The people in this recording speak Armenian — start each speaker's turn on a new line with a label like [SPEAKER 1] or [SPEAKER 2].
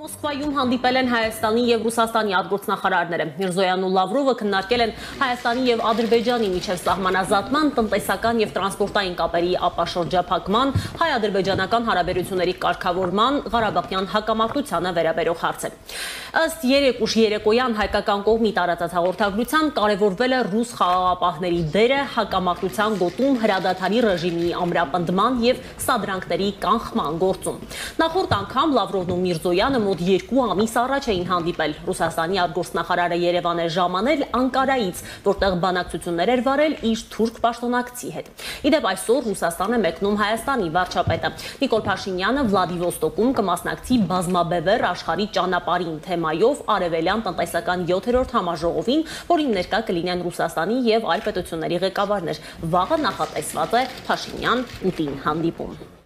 [SPEAKER 1] Մոսկվայում հանդիպել են Հայաստանի և Ռուսաստանի արտգործնախարարները։ Միրզոյանն ու Լավրովը քննարկել են Հայաստանի և Ադրբեջանի միջև սահմանազատման, տնտեսական և տրանսպորտային կապերի ապաշրջափակման, հայ-ադրբեջանական հարաբերությունների կարգավորման, Ղարաբաղյան հակամարտությանը վերաբերող հարցեր։ Ըստ երեկուշ երեկոյան հայկական կողմի տարածած հաղորդագրության կարևորվել է ռուս խաղաղապահների դերը հակամարտության գոտում հրադադարի ռեժիմի ամրապնդման և սադրանքների կանխման գործում։ Նախորդ անգամ Լավրովն ու Միրզոյանը մոտ 2 ամիս առաջ էին հանդիպել։ Ռուսաստանի արտգործնախարարը Երևան է ժամանել Անկարայից, որտեղ բանակցություններ էր վարել իր թուրք պաշտոնակցի հետ։ Իդեպ այսօր Ռուսաստան է մեկնում Հայաստանի վարչապետը։ Նիկոլ Փաշինյանը Վլադիվոստոկում կմասնակցի բազմաբևեռ աշխարհի ճանապարհին թեմայով արևելյան տնտեսական 7-րդ համաժողովին, որին ներկա կլինեն Ռուսաստանի և այլ պետությունների ղեկավարներ։ Վաղը նախատեսված է Փաշինյան-Պուտին հանդիպում։